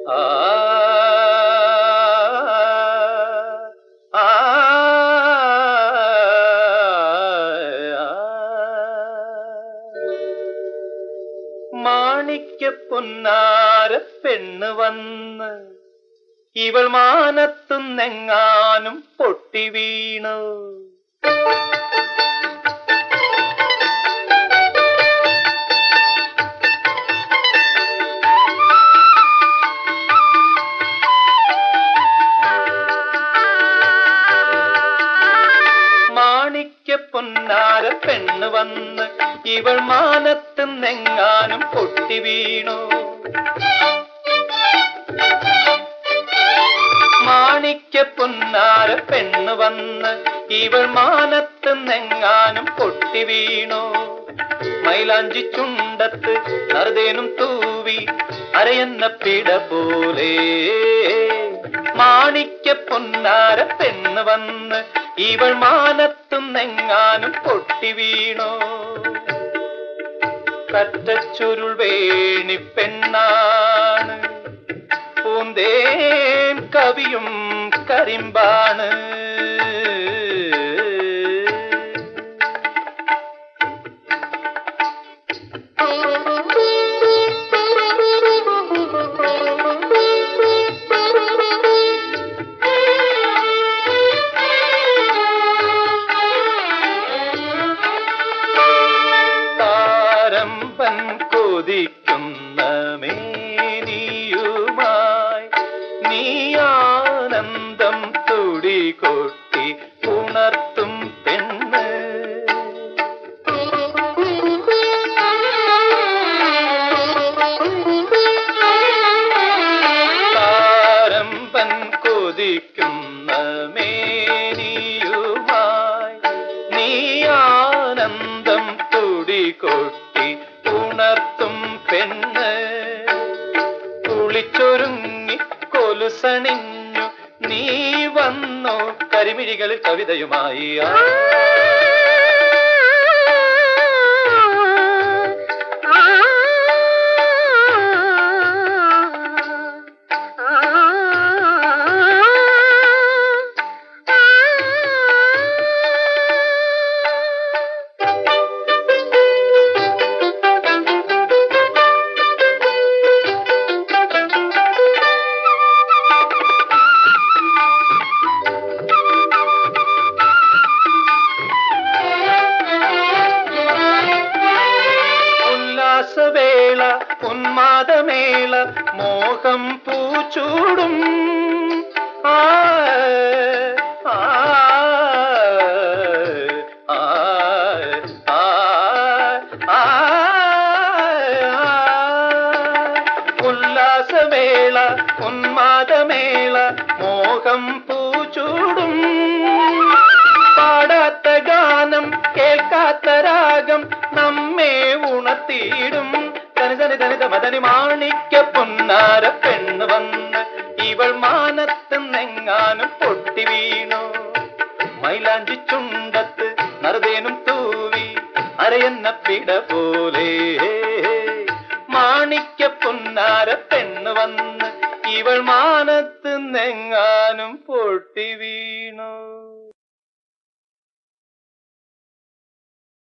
ആ ആ മാണിക്യ പൊന്നാര പെണ്ണ് വന്ന് ഇവൾ മാനത്തുന്നെങ്ങാനും പൊട്ടി വീണു. മാണിക്യ പൊന്നാര പെണ്ണ് വന്ന് ഇവൾ മാനത്തുന്നെങ്ങാനും പൊട്ടി വീണു. മാണിക്യ പൊന്നാര പെണ്ണ് വന്ന് ഇവൾ മാനത്തുന്നെങ്ങാനും പൊട്ടി വീണു. മൈലാഞ്ചി ചുണ്ടത്ത് നറുതേനും തൂവി അരയെന്ന പിട പോലെ മാണിക്യ പൊന്നാര പെണ്ണ് വന്ന് ഇവൾ മാനത്തുന്നെങ്ങാനും പൊട്ടി വീണു. കറ്റച്ചുരുൾ വേണി പെണ്ണാണ്, പൂന്തേൻ കവിയും കരിമ്പാണ്. താരമ്പൻ കൊതിക്കുന്ന മേനിയുമായി നീ ആനന്ദം തുടി കൊട്ടി ഉണർത്തും പെണ്ണ്. താരമ്പൻ കൊതിക്കുന്ന മേനിയുമായി നീ ആനന്ദം തുടി കൊട്ടി ഉണർത്തും പെണ്ണ്. കുളിച്ചൊരുങ്ങി കൊലുസണിഞ്ഞു നീ വന്നു കരിമിഴികളിൽ കവിതയുമായി. വേള ഉന്മാദമേള മോഹം പൂച്ചൂടും. ആ ആ ആ ആ ഉല്ലാസവേള ഉന്മാദമേള മോഹം പൂച്ചൂടും. പാടാത്ത ഗാനം കേൾക്കാത്ത രാഗം നമ്മെ ഉണർത്തിയിടും. മദനി മാണിക്യ പൊന്നാര പെണ്ണ് വന്ന് ഇവൾ മാനത്തുന്നെങ്ങാനും പൊട്ടി വീണു. മൈലാഞ്ചി ചുണ്ടത്ത് നറുതേനും തൂവി അരയെന്ന പിട പോലെ മാണിക്യ പൊന്നാര പെണ്ണ് വന്ന് ഇവൾ മാനത്തുന്നെങ്ങാനും പൊട്ടി വീണു.